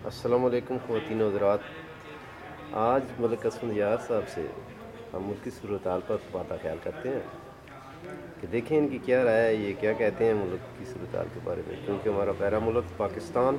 السلام علیکم خواتین و حضرات. آج ملک اسفندیار صاحب سے ہم ملک کی صورتحال پر بات خیال کرتے ہیں کہ دیکھیں ان کی کیا رائے ہے, یہ کیا کہتے ہیں ملک کی صورتحال کے بارے میں, کیونکہ ہمارا پیارا ملک پاکستان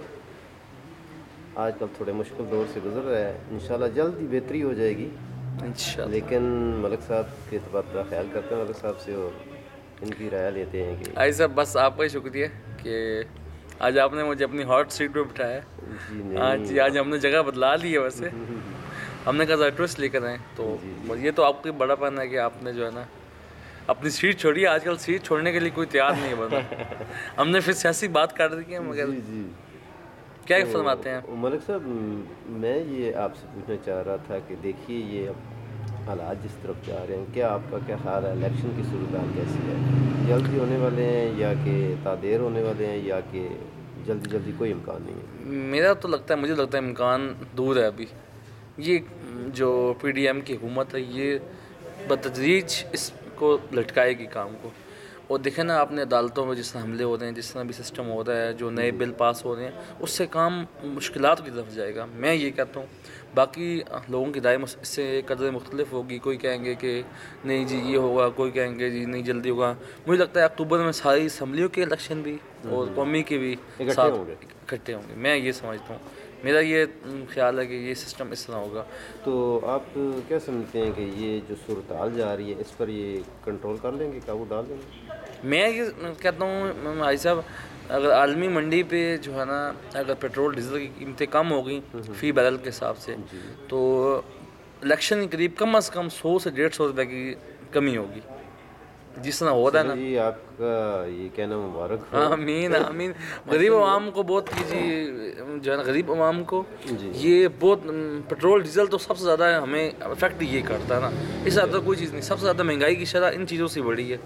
آج کل تھوڑے مشکل دور سے گزر رہا ہے. انشاءاللہ جلد ہی بہتری ہو جائے گی, لیکن ملک صاحب کے بات کا خیال کرتے ہیں ملک صاحب سے اور ان کی رائے لیتے ہیں کہ آئی صاحب بس آپ کا ہی شکریہ کہ آج آپ نے مجھے اپنی ہاٹ سیٹ پہ بٹھایا. جی آج ہم نے جگہ بدلا لی ہے. ویسے ہم نے کہا ذرا ٹوسٹ لے کر آئیں, تو یہ تو آپ کی بڑا پن ہے کہ آپ نے جو ہے نا اپنی سیٹ چھوڑی. آج کل سیٹ چھوڑنے کے لیے کوئی تیار نہیں ہے بندہ. ہم نے پھر سیاسی بات کر دی ہے, مگر جی کیا تو فرماتے ہیں. ملک صاحب, میں یہ آپ سے پوچھنا چاہ رہا تھا کہ دیکھیے یہ اب حالات جس طرف جا رہے ہیں, کیا آپ کا کیا خیال ہے, الیکشن کی صورتحال کیسی ہے, جلدی ہونے والے ہیں یا کہ دیر ہونے والے ہیں یا کہ جلدی کوئی امکان نہیں ہے؟ میرا تو لگتا ہے, مجھے لگتا ہے امکان دور ہے ابھی. یہ جو پی ڈی ایم کی حکومت ہے یہ بتدریج اس کو لٹکائے گی کام کو. اور دیکھیں نا آپ نے عدالتوں میں جس طرح حملے ہو رہے ہیں, جس طرح بھی سسٹم ہو رہا ہے, جو نئے بل پاس ہو رہے ہیں, اس سے کام مشکلات کی طرف جائے گا. میں یہ کہتا ہوں, باقی لوگوں کی رائے اس سے قدر مختلف ہوگی. کوئی کہیں گے کہ نہیں جی یہ ہوگا, کوئی کہیں گے جی نہیں جلدی ہوگا. مجھے لگتا ہے اکتوبر میں ساری اسمبلیوں کے الیکشن بھی اور قومی کے بھی اکٹھے ساتھ ہوں گے. اکٹھے ہوں گے. میں یہ سمجھتا ہوں, میرا یہ خیال ہے کہ یہ سسٹم اس طرح ہوگا. تو آپ کیا سمجھتے ہیں کہ یہ جو صورتحال جا رہی ہے اس پر یہ کنٹرول کر لیں گے, قابو ڈال دیں گے؟ میں یہ کہتا ہوں بھائی صاحب, اگر عالمی منڈی پہ جو ہے نا اگر پیٹرول ڈیزل کی قیمتیں کم ہو گئیں فی بیرل کے حساب سے, تو الیکشن کے قریب کم از کم 100 سے 150 روپے کی کمی ہوگی, جس طرح ہو رہا ہے چلے نا. جی, آپ کا یہ کہنا مبارک ہو. آمین آمین. غریب عوام کو بہت جو ہے نا, غریب عوام کو جی یہ بہت پیٹرول ڈیزل تو سب سے زیادہ ہمیں افیکٹ یہ کرتا ہے نا. اس سے زیادہ کوئی چیز نہیں. سب سے زیادہ مہنگائی کی شرح ان چیزوں سے بڑھی ہے.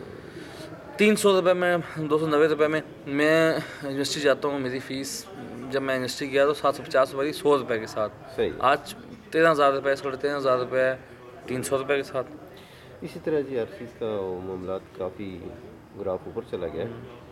300 روپے میں, 290 روپے میں یونیورسٹی جاتا ہوں. میری فیس جب میں یونیورسٹی گیا تو 750 روپے 100 روپے کے ساتھ. صحیح. آج 13,000 روپے, 13,500 روپے 300 روپے کے ساتھ. اسی طرح جی ہر چیز کا معاملات کافی گراف اوپر چلا گیا.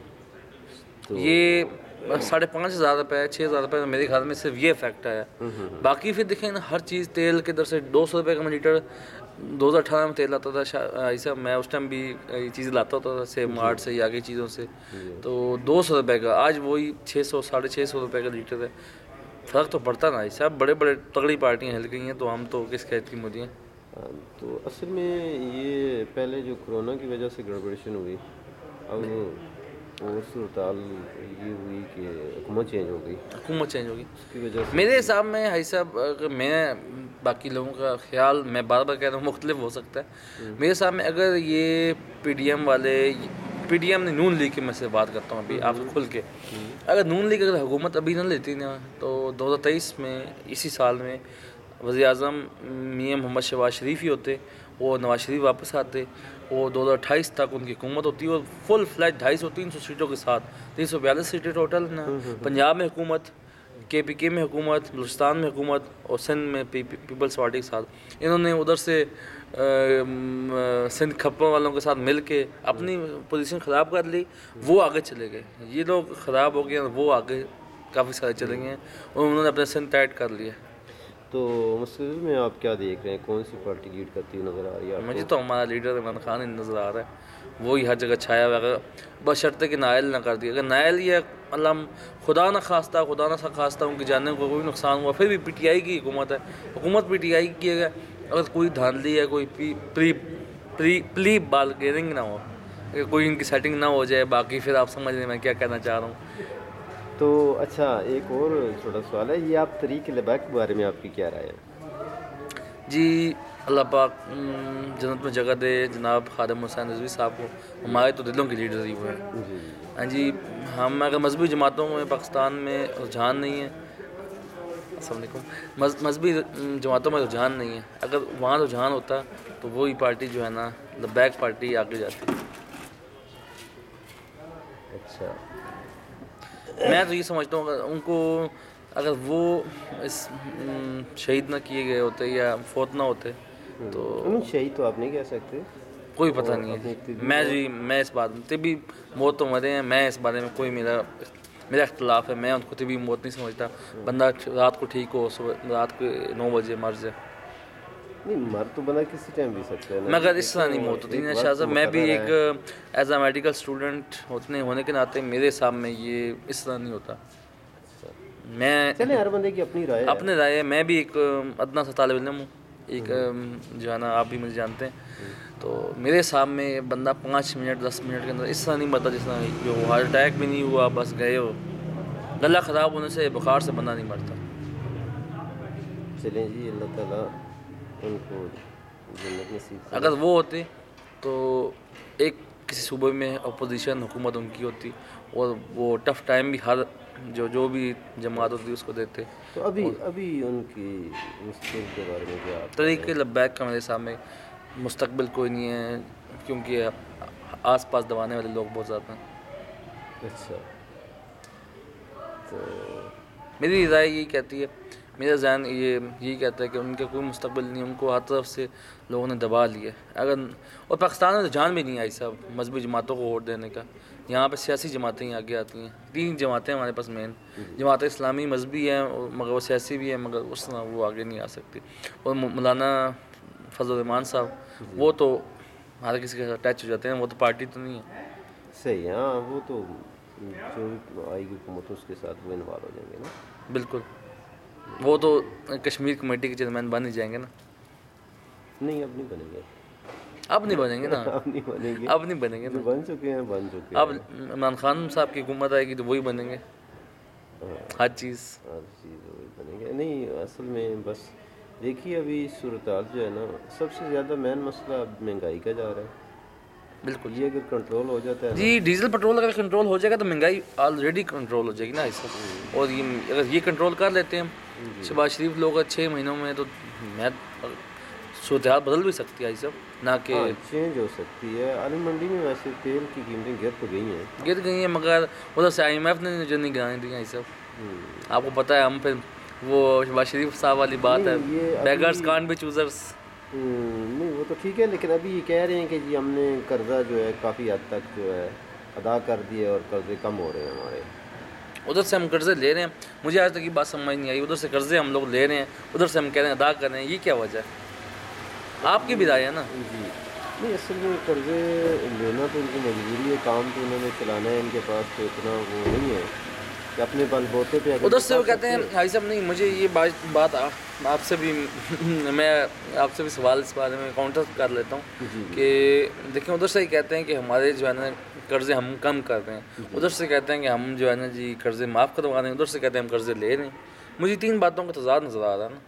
تو یہ 5,500 روپے 6,000 روپے میرے خیال میں صرف یہ افیکٹ ہے. باقی پھر دیکھیں نا, ہر چیز تیل کے در سے 200 روپے کا لیٹر. 2018 میں تیل آتا تھا ایسا, میں اس ٹائم بھی یہ چیز لاتا ہوتا تھا سے مارٹ سے یا آگے چیزوں سے, تو 200 روپے کا. آج وہی 600 650 روپے کا لیٹر ہے. فرق تو پڑتا نا ایسا. بڑے بڑے تگڑی پارٹیاں ہل گئی ہیں, تو ہم تو کس قید کی مودی ہیں. تو اصل میں یہ پہلے جو کرونا کی وجہ سے گڑبڑیشن ہوئی, اب اور صورتحال یہ ہوئی کہ حکومت چینج ہو گئی. حکومت چینج ہوگی اس کی وجہ سے میرے حساب میں بھائی صاحب. اگر میں باقی لوگوں کا خیال میں بار بار کہہ رہا ہوں مختلف ہو سکتا ہے, میرے حساب میں اگر یہ پی ڈی ایم والے, پی ڈی ایم نے نون لیگ کی میں سے بات کرتا ہوں ابھی آپ سے کھل کے, اگر نون لیگ اگر حکومت ابھی نہ لیتی نا, تو 2023 میں اسی سال میں وزیر اعظم میاں محمد شہباز شریف ہی ہوتے. وہ نواز شریف واپس آتے, وہ 2028 تک ان کی حکومت ہوتی ہے, اور فل فلیج 250-300 سیٹوں کے ساتھ. 342 سیٹیں ٹوٹل نا. پنجاب میں حکومت, کے پی کے میں حکومت, بلوچستان میں حکومت, اور سندھ میں پیپلز پارٹی کے ساتھ. انہوں نے ادھر سے سندھ کھپوں والوں کے ساتھ مل کے اپنی پوزیشن خراب کر لی. وہ آگے چلے گئے. یہ لوگ خراب ہو گئے, وہ آگے کافی سارے چلے گئے ہیں, اور انہوں نے اپنا سندھ ٹائٹ کر لیا. تو مستقبل میں آپ کیا دیکھ رہے ہیں, کون سی پارٹی لیڈ کرتی ہوئی نظر آ رہی ہے آپ کو؟ مجھے تو ہمارا لیڈر عمران خان ہی نظر آ رہا ہے. وہی ہر جگہ چھایا ہوا ہے, بشرطے کہ نائل نہ کر دیا. اگر نائل یہ مطلب خدا نہ خواستہ ان کی جاننے کو کوئی نقصان ہوا, پھر بھی پی ٹی آئی کی حکومت ہے, حکومت پی ٹی آئی کی ہے. اگر کوئی دھاندلی ہے, کوئی پلی بال گیئرنگ نہ ہو, اگر کوئی ان کی سیٹنگ نہ ہو جائے, باقی پھر آپ سمجھ لیں میں کیا کہنا چاہ رہا ہوں. تو اچھا, ایک اور چھوٹا سوال ہے, یہ آپ تحریک لبیک کے بارے میں آپ کی کیا رائے ہے؟ جی اللہ پاک جنت میں جگہ دے جناب خادم حسین رضوی صاحب کو. ہمارے تو دلوں کی لیڈر ہی ہوئے ہیں. جی ہاں جی, ہم اگر مذہبی جماعتوں میں پاکستان میں رجحان نہیں ہے, السلام علیکم, مذہبی جماعتوں میں رجحان نہیں ہے. اگر وہاں رجحان ہوتا تو وہی پارٹی جو ہے نا لبیک پارٹی آگے جاتی. اچھا, میں تو یہ سمجھتا ہوں اگر ان کو, اگر وہ اس شہید نہ کیے گئے ہوتے یا فوت نہ ہوتے تو شہید تو آپ نہیں کہہ سکتے, کوئی پتہ نہیں ہے. میں اس بات میں طبی موت تو مرے ہیں, میں اس بارے میں کوئی میرا میرا اختلاف ہے. میں ان کو طبی موت نہیں سمجھتا. بندہ رات کو ٹھیک ہو, صبح رات کو 9 بجے مر جائے. نہیں, مر تو بندہ کسی ٹائم بھی سکتا ہے نا. مگر اس طرح نہیں موت ہوتی نا شاہ صاحب. میں بھی ایک ایز اے میڈیکل اسٹوڈنٹ ہونے کے ناطے میرے حساب میں یہ اس طرح نہیں ہوتا. میں چلیں, ہر بندے کی اپنی رائے ہے. اپنے رائے ہے. میں بھی ایک ادنا سا طالب علم ہوں, ایک جو ہے نا آپ بھی مجھے جانتے ہیں. تو میرے حساب میں بندہ 5 منٹ 10 منٹ کے اندر اس طرح نہیں مرتا جس طرح جو ہارٹ اٹیک بھی نہیں ہوا, بس گئے ہو. گلا خراب ہونے سے, بخار سے بندہ نہیں مرتا. چلیں جی, اللہ تعالیٰ ان کو جنت نصیب کرے. اگر وہ ہوتے تو ایک کسی صوبے میں اپوزیشن حکومت ان کی ہوتی, اور وہ ٹف ٹائم بھی ہر جو بھی جماعت ہوتی اس کو دیتے. تو ابھی ان کی مستقبل کے بارے میں کیا طریقے لبیک کا میرے سامنے مستقبل کوئی نہیں ہے, کیونکہ آس پاس دبانے والے لوگ بہت زیادہ ہیں. اچھا, تو میری رائے یہی کہتی ہے, میرا ذہن یہی کہتا ہے کہ ان کا کوئی مستقبل نہیں. ان کو ہر طرف سے لوگوں نے دبا لیا ہے. اور پاکستان میں تو جان بھی نہیں آئی صاحب مذہبی جماعتوں کو ووٹ دینے کا. یہاں پہ سیاسی جماعتیں ہی آگے آتی ہیں. 3 جماعتیں ہمارے پاس مین. جماعت اسلامی مذہبی ہیں مگر وہ سیاسی بھی ہیں, مگر اس طرح وہ آگے نہیں آ سکتی. اور مولانا فضل الرحمان صاحب وہ تو ہر کسی کے ساتھ اٹیچ ہو جاتے ہیں. وہ تو پارٹی تو نہیں ہے. صحیح, ہاں, وہ تو جو آئے گی حکومت اس کے ساتھ وہ انوالو ہو جائیں گے نا. بالکل, وہ تو کشمیر کمیٹی کے چیئرمین بن ہی جائیں گے نا. نہیں, اب نہیں بنیں گے. اب نہیں بنیں گے نا. اب نہیں بنیں گے. اب نہیں بنیں گے نا. بن چکے ہیں. اب عمران خان صاحب کی حکومت آئے گی تو وہی بنیں گے. ہر چیز وہی بنیں گے. نہیں, اصل میں بس دیکھیے ابھی صورتحال جو ہے نا, سب سے زیادہ مین مسئلہ اب مہنگائی کا جا رہا ہے. بالکل یہ اگر کنٹرول ہو جاتا ہے جی, ڈیزل پٹرول اگر کنٹرول ہو جائے گا تو مہنگائی آلریڈی کنٹرول ہو جائے گی نا اس وقت. اور اگر یہ کنٹرول کر لیتے ہیں شہباز شریف لوگ 6 مہینوں میں, تو میں صورتحال بدل بھی سکتی ہے سب, نہ کہ چینج ہو سکتی ہے. عالم منڈی میں ویسے تیل کی قیمتیں گر تو گئی ہیں, گر گئی ہیں, مگر ادھر سے IMF نے جو نہیں گرانی دی ہیں سب. آپ کو پتہ ہے ہم پھر وہ شہباز شریف صاحب والی بات ہے, بیگرز کانٹ بی چوزرز. نہیں, وہ تو ٹھیک ہے, لیکن ابھی یہ کہہ رہے ہیں کہ جی ہم نے قرضہ جو ہے کافی حد تک جو ہے ادا کر دیے اور قرضے کم ہو رہے ہیں ہمارے. ادھر سے ہم قرضے لے رہے ہیں. مجھے آج تک یہ بات سمجھ نہیں آئی. ادھر سے قرضے ہم لوگ لے رہے ہیں, ادھر سے ہم کہہ رہے ہیں ادا کر رہے ہیں. یہ کیا وجہ ہے؟ آپ کی بھی رائے ہے نا. جی نہیں, اصل میں قرضے لینا تو ان کی مجبوری ہے. کام تو انہوں نے چلانا ہے, ان کے پاس تو اتنا وہ نہیں ہے کہ اپنے بل بوتے پہ. ادھر سے وہ کہتے ہیں بھائی صاحب نہیں, مجھے یہ بات آپ سے بھی میں آپ سے بھی سوال اس بارے میں کاؤنٹر کر لیتا ہوں کہ دیکھیں, ادھر سے ہی کہتے ہیں کہ ہمارے جو ہے نا قرضے ہم کم کر رہے ہیں. ادھر سے کہتے ہیں کہ ہم جو ہے نا جی قرضے معاف کروا رہے ہیں. ادھر سے کہتے ہیں ہم قرضے لے رہے ہیں. مجھے 3 باتوں کا تضاد نظر آ رہا ہے نا.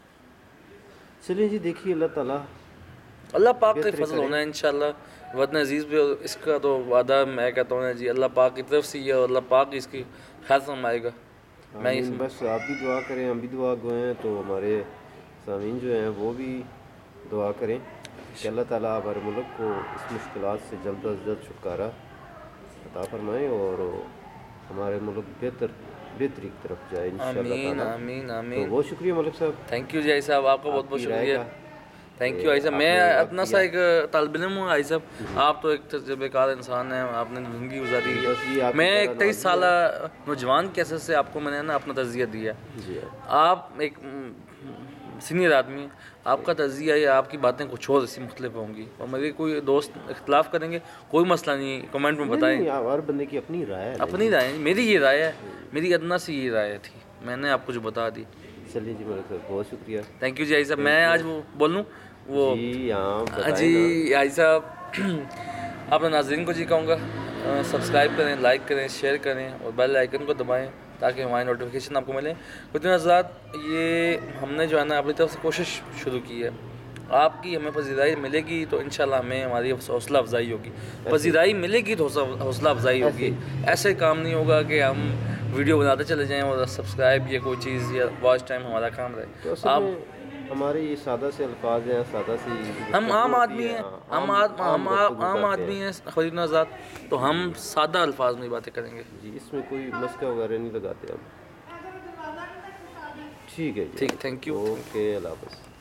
چلیے جی, دیکھیے اللہ پاک کا فضل ہونا ہے انشاءاللہ. وطن عزیز پہ اس کا تو وعدہ میں کہتا ہوں جی, اللہ پاک کی طرف سے یہ, اور اللہ پاک اس کی خیر فرمائے گا. بس آپ بھی دعا کریں, ہم بھی دعا گوئیں, تو ہمارے سامعین جو ہیں وہ بھی دعا کریں کہ اللہ تعالیٰ ہمارے ملک کو اس مشکلات سے جلد از جلد چھٹکارا عطا فرمائیں اور ہمارے ملک بہتری کی طرف جائے انشاءاللہ تعالیٰ. آمین آمین. تو بہت شکریہ ملک صاحب. تھینک یو جی آئی صاحب, آپ کا بہت بہت شکریہ. تھینک یو آئی صاحب. میں اتنا سا ایک طالب علم ہوں آئی صاحب. آپ تو ایک تجربہ کار انسان ہیں, آپ نے زندگی گزاری ہے. میں ایک 23 سالہ نوجوان کی حیثیت سے آپ کو میں نے نا اپنا تجزیہ دیا. آپ ایک سینئر آدمی ہیں, آپ کا تجزیہ یا آپ کی باتیں کچھ اور ایسی مختلف ہوں گی, اور میرے کوئی دوست اختلاف کریں گے, کوئی مسئلہ نہیں, کمنٹ میں بتائیں. ہر بندے کی اپنی رائے ہے. اپنی رائے, میری یہ رائے ہے, میری ادنا سی یہ رائے تھی, میں نے آپ کو جو بتا دی. چلیے جی ملک صاحب, بہت شکریہ. تھینک یو جی آئی صاحب. میں آج وہ بولوں وہ جی آئی صاحب, اپنے ناظرین کو جی کہوں گا سبسکرائب کریں, لائک کریں, شیئر کریں, اور بیل آئیکن کو دبائیں تاکہ ہماری نوٹیفیکیشن آپ کو ملے. کچھ حضرات, یہ ہم نے جو ہے نا اپنی طرف سے کوشش شروع کی ہے. آپ کی ہمیں پذیرائی ملے گی تو انشاءاللہ ہمیں ہماری حوصلہ افزائی ہوگی. پذیرائی ملے گی تو حوصلہ افزائی ہوگی. ایسے کام نہیں ہوگا کہ ہم ویڈیو بناتے چلے جائیں اور سبسکرائب یا کوئی چیز یا واچ ٹائم ہمارا کام رہے. آپ ہمارے یہ سادہ سے الفاظ ہیں, سادہ سی, ہم عام آدمی ہیں, ہم عام آدمی ہیں خلیل آزاد, تو ہم سادہ الفاظ میں باتیں کریں گے. جی, اس میں کوئی مسکہ وغیرہ نہیں لگاتے ہم. ٹھیک ہے جی, ٹھیک, تھینک یو. اوکے, اللہ حافظ.